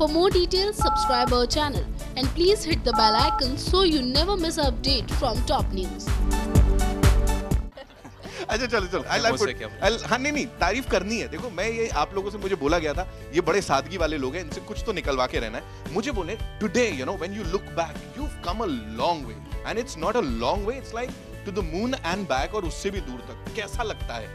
For more details, subscribe our channel and please hit the bell icon so you never miss an update from top news. अच्छा चलो हाँ नहीं तारीफ करनी है। देखो मैं ये आप लोगों से मुझे बोला गया था ये बड़े सादगी वाले लोग हैं, इनसे कुछ तो निकलवा के रहना है। मुझे बोले today you know when you look back you have come a long way and it's not a long way, it's like to the moon and back, और उससे भी दूर तक। कैसा लगता है?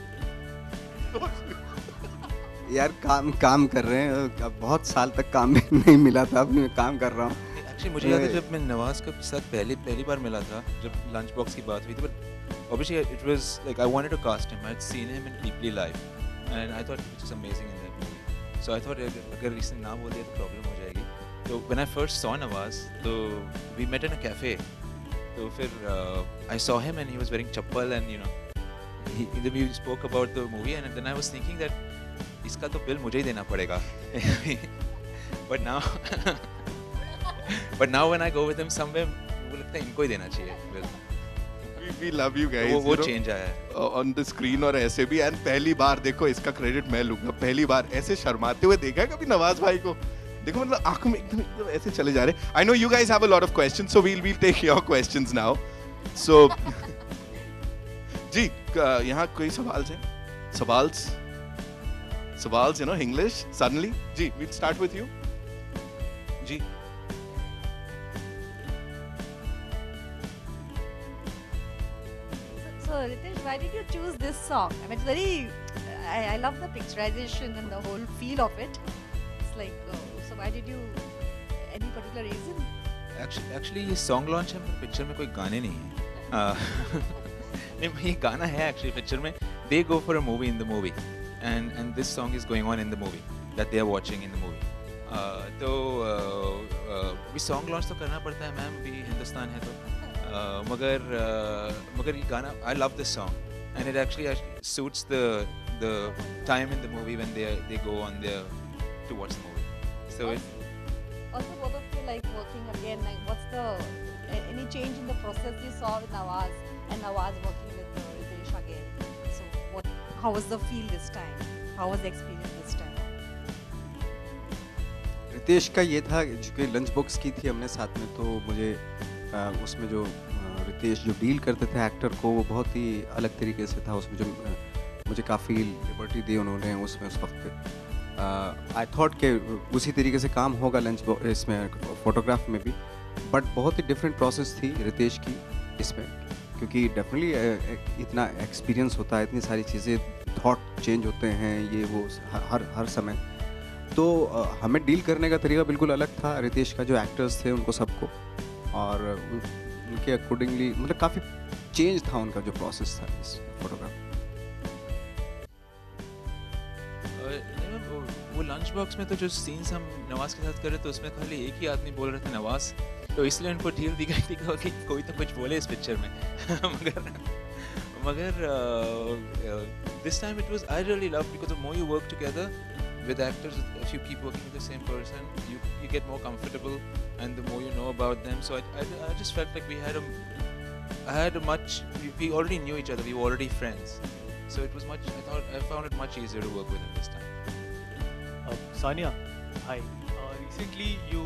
यार काम कर रहे हैं, बहुत साल तक काम भी नहीं मिला था, अब मैं काम कर रहा हूँ। एक्चुअली मुझे याद है जब मैं नवाज के साथ पहली बार मिला था, जब लंच बॉक्स की बात हुई थी, but obviously it was like I wanted to cast him. I had seen him in Deeply Live and I thought he was just amazing in that movie. So I thought अगर इसने ना बोल दिया तो प्रॉब्लम हो जाएगी। तो when I first saw Nawaz, तो we met in a cafe. तो फिर I saw him and he was wearing chappal and you know we spoke about the movie and then I was thinking that इसका तो bill मुझे ही देना पड़ेगा। but now when I go with him somewhere मुझे लगता है इनको ही देना चाहिए बिल। We love you guys. वो चेंज आया है on the screen और ऐसे भी। एंड पहली बार देखो इसका क्रेडिट मैं लूंगा, पहली बार ऐसे शर्माते हुए देखा है कभी नवाज भाई को। देखो मतलब आंखों में एकदम ऐसे चले जा रहे। I know you guys have a lot of questions, so we'll take your questions now. So जी यहाँ कोई सवाल है? सवाल्स you know English suddenly ji we'll start with you ji. So Ritesh, why did you choose this song? I mean, it's very. I love the picturization and the whole feel of it. It's like, so why did you? Any particular reason? Actually ये song launch है, पर picture में कोई गाने नहीं हैं। नहीं ये गाना है actually पिक्चर में। They go for a movie in the movie, and this song is going on in the movie that they are watching in the movie. तो भी song launch तो करना पड़ता है मैम, भी हिंदुस्तान है तो। मगर ये गाना I love this song and it actually suits the time in the movie when they go on there to watch the movie. So also both of you like working again, like what's the any change in the process you saw with Nawaz and Nawaz working with Ritesh again? So how was the feel this time? How was the experience this time? Ritesh का ये था जो lunch box की थी हमने साथ में, तो मुझे उसमें जो रितेश जो डील करते थे एक्टर को वो बहुत ही अलग तरीके से था। उसमें जो मुझे काफ़ी लिबर्टी दी उन्होंने उसमें उस वक्त पे। आई थॉट कि उसी तरीके से काम होगा लंच इसमें फोटोग्राफ में भी, बट बहुत ही डिफरेंट प्रोसेस थी रितेश की इसमें, क्योंकि डेफिनेटली इतना एक्सपीरियंस होता है, इतनी सारी चीज़ें, थॉट चेंज होते हैं ये वो हर समय। तो हमें डील करने का तरीका बिल्कुल अलग था रितेश का, जो एक्टर्स थे उनको सबको, और उनके अकॉर्डिंगली मतलब काफ़ी चेंज था उनका जो प्रोसेस था इस फोटोग्राफ। वो लंच बॉक्स में तो जो सीन्स हम नवाज के साथ कर रहे थे उसमें खाली एक ही आदमी बोल रहा था नवाज, तो इसलिए उनको डील दी गई थी कि कोई तो कुछ बोले इस पिक्चर में। मगर this time it was I really loved because the more you work together with actors, if you keep working with the same person, you get more comfortable, and the more you know about them. So I just felt like we already knew each other. We were already friends. So it was I found it much easier to work with him this time. Sania, hi. Recently you.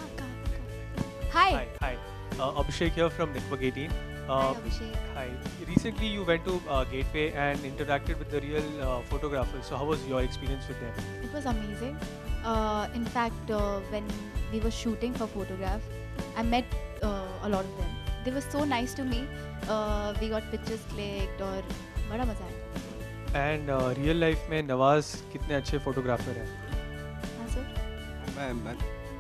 Hi. Hi. Abhishek here from Network 18. Hi Abhishek. Hi. Recently you went to Gateway and interacted with the real photographers. So how was your experience with them? It was amazing. In fact, when we were shooting for photograph, I met a lot of them. They were so nice to me. We got pictures clicked और बड़ा मजा आया. And real life में नवाज कितने अच्छे photographer हैं? हाँ sir. मैं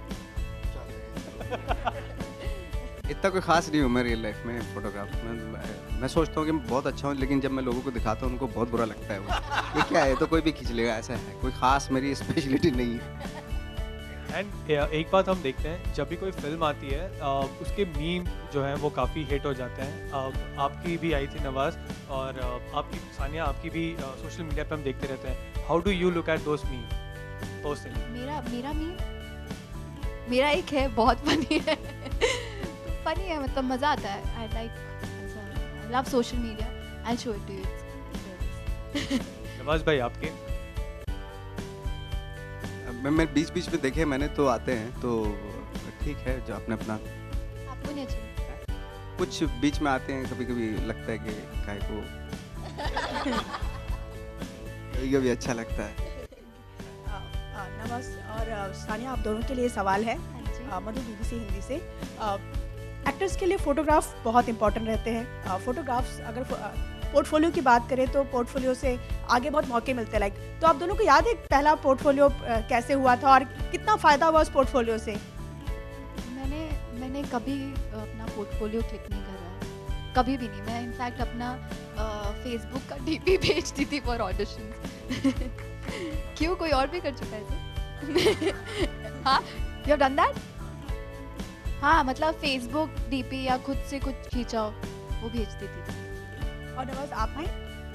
इतना कोई ख़ास नहीं हूँ मैं रियल लाइफ में फोटोग्राफ में। मैं सोचता हूँ कि मैं बहुत अच्छा हूँ, लेकिन जब मैं लोगों को दिखाता हूँ उनको बहुत बुरा लगता है। वो ये क्या है, तो कोई भी खींच लेगा, ऐसा है, कोई ख़ास मेरी स्पेशलिटी नहीं है। एंड एक बात हम देखते हैं, जब भी कोई फिल्म आती है उसके मीम जो हैं वो काफ़ी हिट हो जाते हैं। आपकी भी आई थी नवाज, और आपकी सानिया आपकी भी सोशल मीडिया पे हम देखते रहते हैं। How do you look at those meme personally? मेरा मीम मेरा एक है, बहुत फनी है। फनी है, मतलब मज़ा आता है। I love social media. I show it to you. Nawaz भाई आपके? मैं बीच में देखे मैंने, तो आते हैं तो ठीक है, जो अपना अपना आपको नहीं अच्छा लगता? कुछ बीच में आते हैं, कभी कभी लगता है कि काय को कभी कभी अच्छा लगता है। नवाज और सानिया, आप दोनों के लिए सवाल है। हाँ जी। मधु BBC हिंदी से। एक्टर्स के लिए फ़ोटोग्राफ बहुत इंपॉर्टेंट रहते हैं। फ़ोटोग्राफ्स अगर पोर्टफोलियो की बात करें तो पोर्टफोलियो से आगे बहुत मौके मिलते हैं। लाइक, तो आप दोनों को याद है पहला पोर्टफोलियो कैसे हुआ था और कितना फ़ायदा हुआ उस पोर्टफोलियो से? मैंने कभी अपना पोर्टफोलियो क्लिक नहीं करा, कभी भी नहीं। मैं इनफैक्ट अपना फेसबुक का DP भेजती थी फॉर ऑडिशन। क्यों, कोई और भी कर चुका है सर? हाँ, यू हैव डन दैट? हाँ, मतलब फेसबुक DP या खुद से कुछ खींचा वो भेजती थी। और नवाज, आप हैं?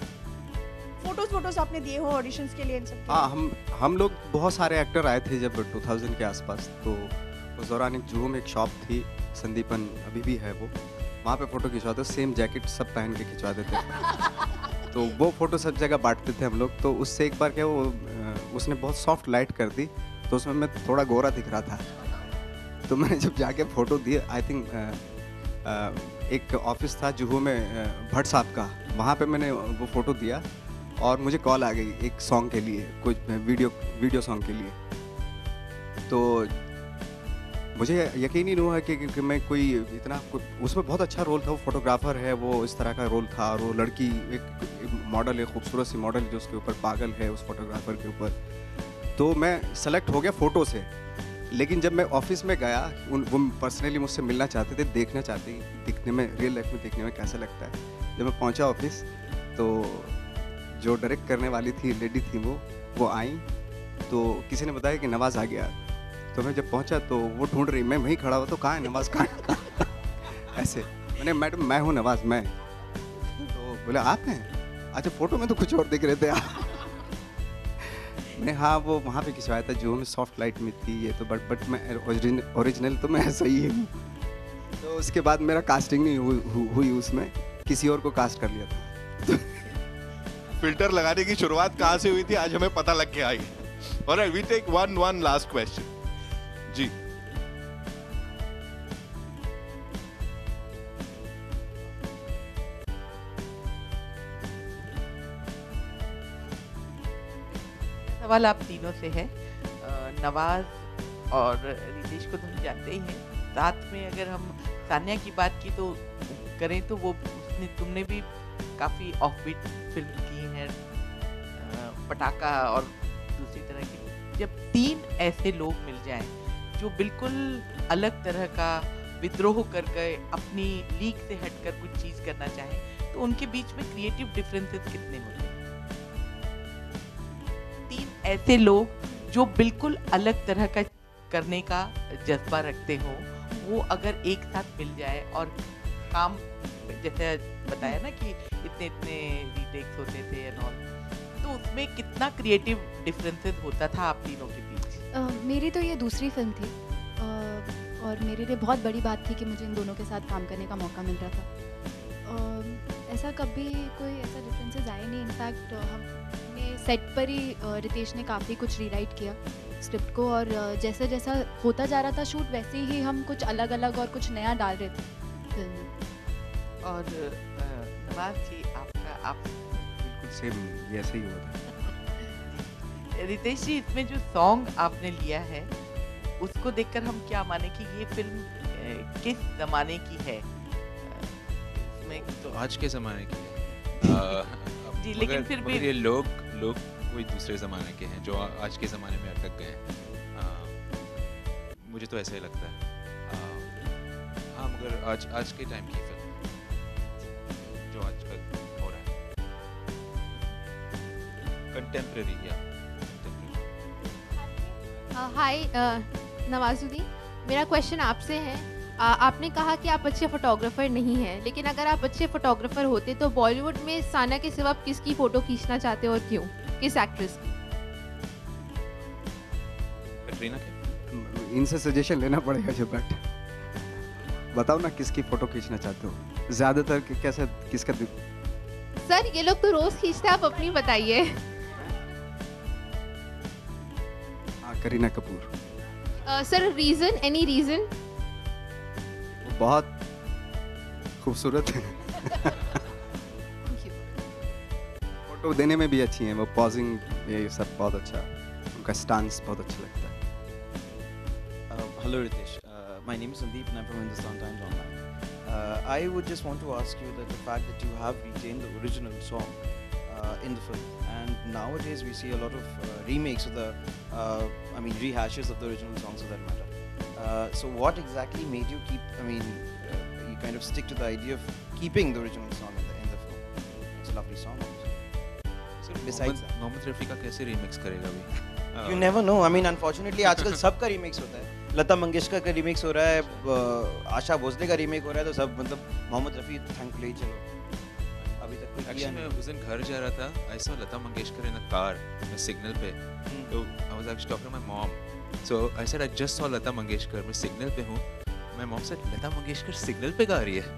फोटोज आपने दिए हो ऑडिशंस के लिए इन सब? हाँ, हम लोग बहुत सारे एक्टर आए थे जब 2000 के आसपास, तो उस दौरान एक जुहू में एक शॉप थी, संदीपन अभी भी है वो, वहाँ पे फ़ोटो खिंचवाते, सेम जैकेट सब पहन के खिंचवाते थे। तो वो फ़ोटो सब जगह बांटते थे हम लोग। तो उससे एक बार क्या, वो उसने बहुत सॉफ्ट लाइट कर दी, तो उसमें मैं थोड़ा गोरा दिख रहा था। तो मैंने जब जाके फ़ोटो दिए, आई थिंक एक ऑफिस था जुहू में भट्ट साहब का, वहाँ पे मैंने वो फ़ोटो दिया और मुझे कॉल आ गई एक सॉन्ग के लिए, कुछ वीडियो सॉन्ग के लिए। तो मुझे यकीन ही नहीं हुआ कि मैं कोई इतना, उसमें बहुत अच्छा रोल था, वो फोटोग्राफर है, वो इस तरह का रोल था, और वो लड़की एक मॉडल है, खूबसूरत सी मॉडल जो उसके ऊपर पागल है उस फोटोग्राफर के ऊपर। तो मैं सेलेक्ट हो गया फ़ोटो से, लेकिन जब मैं ऑफिस में गया, वो पर्सनली मुझसे मिलना चाहते थे, देखना चाहते दिखने में, रियल लाइफ में देखने में कैसा लगता है। जब मैं पहुंचा ऑफिस, तो जो डायरेक्ट करने वाली थी लेडी थी, वो आई, तो किसी ने बताया कि नवाज़ आ गया। तो मैं जब पहुंचा तो वो ढूंढ रही, मैं वहीं खड़ा हुआ, तो कहाँ है नवाज़, कहाँ? ऐसे मैंने, मैडम मैं हूँ नवाज़, मैं। तो बोले आप हैं? अच्छा, फ़ोटो में तो कुछ और दिख रहे थे आप। मैंने हाँ, वो वहाँ पे खिंचवाया था जो में सॉफ्ट लाइट में थी ये तो, बट मैं ओरिजिनल तो मैं ऐसा ही हूँ। तो उसके बाद मेरा कास्टिंग नहीं हुई उसमें, किसी और को कास्ट कर लिया था। फिल्टर लगाने की शुरुआत कहाँ से हुई थी, आज हमें पता लग गया है। Alright, we take one last question जी। सवाल आप तीनों से है। नवाज और रितेश को तो हम जानते ही हैं, साथ में अगर हम सानिया की बात की तो करें तो वो तुमने भी काफ़ी ऑफबीट फिल्म की हैं, पटाखा और दूसरी तरह की। जब तीन ऐसे लोग मिल जाएं जो बिल्कुल अलग तरह का विद्रोह कर गए, अपनी लीग से हटकर कुछ चीज़ करना चाहें, तो उनके बीच में क्रिएटिव डिफरेंसेस कितने होते हैं? तीन ऐसे लोग जो बिल्कुल अलग तरह का करने का जज्बा रखते हो, वो अगर एक साथ मिल जाए और काम, जैसे बताया ना कि इतने रीटेक्स होते थे एंड ऑल, तो उसमें कितना क्रिएटिव डिफरेंसेस होता था आप तीनों के बीच? मेरी तो ये दूसरी फिल्म थी, और मेरे लिए बहुत बड़ी बात थी कि मुझे इन दोनों के साथ काम करने का मौका मिल रहा था। ऐसा कभी कोई ऐसा डिफरेंसेस आए नहीं। इनफैक्ट हमने सेट पर ही रितेश ने काफ़ी कुछ रीराइट किया स्क्रिप्ट को, और जैसा जैसा होता जा रहा था शूट, वैसे ही हम कुछ अलग अलग और कुछ नया डाल रहे थे फिल्म में। और नवाज जी, आप बिल्कुल सेम ऐसे ही हुआ था। रितेश जी, इसमें जो सॉन्ग आपने लिया है उसको देखकर हम क्या माने कि ये फिल्म किस ज़माने की है? इसमें तो आज के ज़माने की है। जी, लेकिन फिर भी ये लोग कोई दूसरे ज़माने के हैं जो आज के ज़माने में अटक गए हैं। मुझे तो ऐसा ही लगता है। हाँ, मगर आज के टाइम की फिल्म जो आजकल हो रहा है, कंटेम्प्रेरी या हाय नवाजुद्दीन, मेरा क्वेश्चन आपसे है। आपने कहा कि आप अच्छे फोटोग्राफर नहीं हैं, लेकिन अगर आप अच्छे फोटोग्राफर होते तो बॉलीवुड में सानिया के सिवा आप किसकी फ़ोटो खींचना चाहते हो और क्यों? किस एक्ट्रेस की? कटरीना की। इनसे सजेशन लेना पड़ेगा जो, बट बताओ ना किसकी फ़ोटो खींचना चाहते हो ज़्यादातर, कैसा किसका? सर, ये लोग तो रोज़ खींचते हैं, आप अपनी बताइए। Kareena Kapoor. Sir reason, any reason? वो बहुत खूबसूरत है। फोटो देने में भी अच्छी हैं, वो पॉजिंग ये सब बहुत अच्छा, उनका स्टांस बहुत अच्छा लगता है। Hello Ritesh, my name is Sandeep and I'm from Hindustan Times Online. I would just want to ask you that the fact that you have retained the original song in the film, and nowadays we see a lot of remakes of the, rehashes of the original songs for that matter. So what exactly made you keep, you kind of stick to the idea of keeping the original song in the film? It's a lovely song. Besides that, Mohammad Rafi का कैसे remix करेगा भी? You never know. Unfortunately आजकल सबका remix होता है। लता मंगेशकर का remix हो रहा है, आशा भोसले का रीमेक हो रहा है, तो सब मतलब मोहम्मद रफ़ी थैंकफुली चलो अभी तक कोई किया मैं उस दिन घर जा रहा था, I saw Lata Mangeshkar in a car, signal पे, तो I was actually talking to my mom, so I said I just saw Lata Mangeshkar, मैं सिग्नल पे हूँ, my mom said Lata Mangeshkar signal पे गा रही है।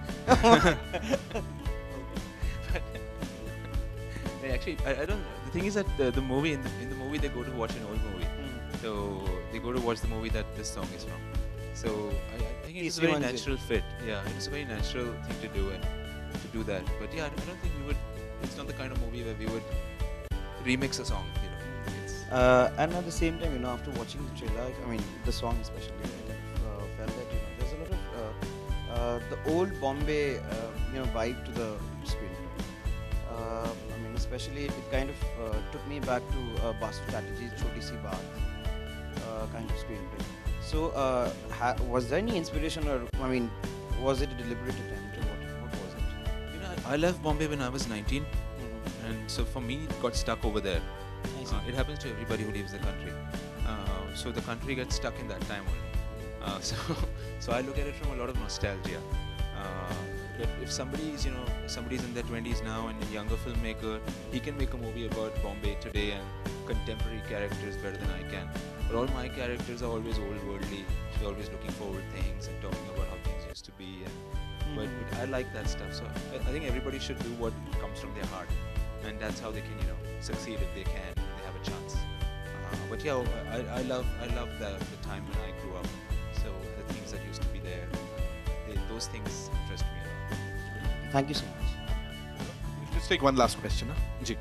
Actually, I don't. The thing is that the movie in the movie they go to watch an old movie, so they go to watch the movie that this song is from. So I think it's a very natural fit. Yeah, it's a very natural thing to do and to do that. But yeah, I don't think we would. It's not the kind of movie where we would remix a song. And at the same time, after watching the trailer, the song especially, I kind of felt that there's a lot of the old Bombay vibe to the screenplay. Especially it kind of took me back to Basu Chatterjee's Choti Si Baat kind of screenplay. So was there any inspiration, or was it a deliberate attempt, or what was it? I left Bombay when I was 19, and so for me it got stuck over there. It happens to everybody who leaves the country. So the country gets stuck in that time only. So I look at it from a lot of nostalgia. But if somebody's in their 20s now and a younger filmmaker, he can make a movie about Bombay today and contemporary characters better than I can. But all my characters are always old worldly. They're always looking for old things and talking about how things used to be. But I like that stuff. So I think everybody should do what comes from their heart, and that's how they can succeed if they can, if they have a chance. But yeah, I love the time when I grew up. So the things that used to be there, those things interest me a lot. Thank you so much. We'll just take one last question. Ji.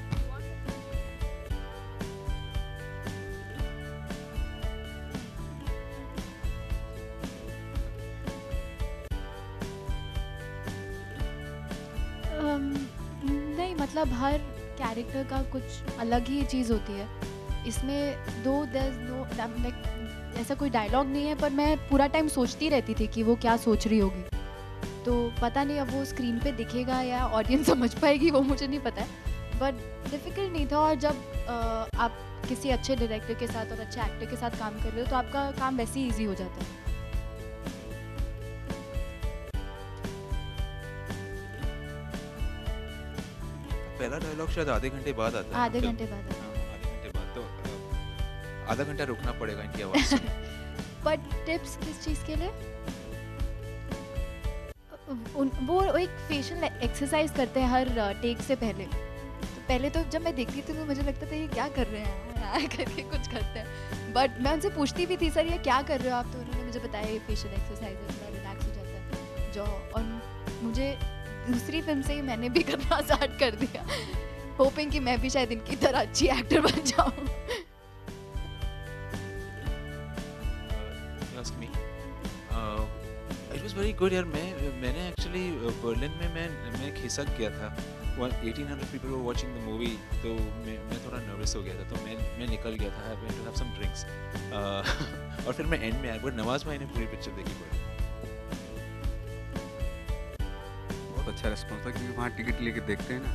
नहीं, मतलब हर character का कुछ अलग ही चीज़ होती है इसमें। ऐसा कोई डायलॉग नहीं है, पर मैं पूरा टाइम सोचती रहती थी कि वो क्या सोच रही होगी। तो पता नहीं अब वो स्क्रीन पे दिखेगा या ऑडियंस समझ पाएगी, वो मुझे नहीं पता है। बट डिफ़िकल्ट नहीं था, और जब आप किसी अच्छे डायरेक्टर के साथ और अच्छे एक्टर के साथ काम कर रहे हो तो आपका काम वैसे ही ईजी हो जाता है। पहला डायलॉग शायद आधे घंटे बाद आता है। आधे घंटे बाद तो आधा घंटा रुकना पड़ेगा इनकी आवाज़ सुनने। बट टिप्स किस चीज़ के लिए? वो एक फेशियल एक्सरसाइज करते हैं हर टेक से पहले। तो पहले तो जब मैं देखती थी तो मुझे लगता था ये क्या कर रहे हैं यार करके कुछ करते हैं। बट मैं उनसे पूछती भी थी, सर ये क्या कर रहे हो आप? तो उन्होंने मुझे बताया ये फेशियल एक्सरसाइज है, थोड़ा रिलैक्स हो जाता है जो। और मुझे दूसरी फिल्म से ही मैंने भी करना स्टार्ट कर दिया, होपिंग कि मैं भी शायद इनकी तरह अच्छी एक्टर बन जाऊँ। It was very good यार। मैंने एक्चुअली बर्लिन में मैं खिसक गया था। 1800 people were watching the movie, तो मैं थोड़ा नर्वस हो गया था, तो मैं निकल गया था। I went to have some drinks और फिर मैं एंड में आया। बट नवाज भाई ने पूरी पिक्चर देखी पड़ी। बहुत अच्छा रिस्पॉन्स था, क्योंकि वहाँ टिकट लेके देखते हैं ना।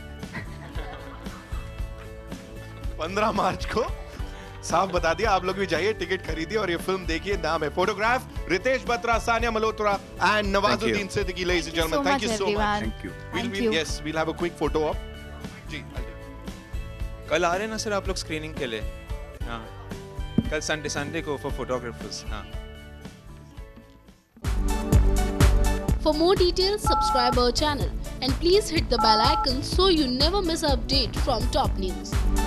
15 मार्च को साफ बता दिया, आप लोग भी जाइए, टिकट खरीदिए और ये फिल्म देखिए। नाम है photograph. Ritesh Batra, Sanya Malhotra and Nawazuddin Siddiqui, ladies and gentlemen, thank you so much. Thank you. We'll have a quick photo op. जी, कल आ रहे हैं ना सर आप लोग स्क्रीनिंग के लिए? हाँ, कल संडे को फॉर फोटोग्राफर्स। हाँ। For more details, subscribe our channel and please hit the bell icon so you never miss an update from top news.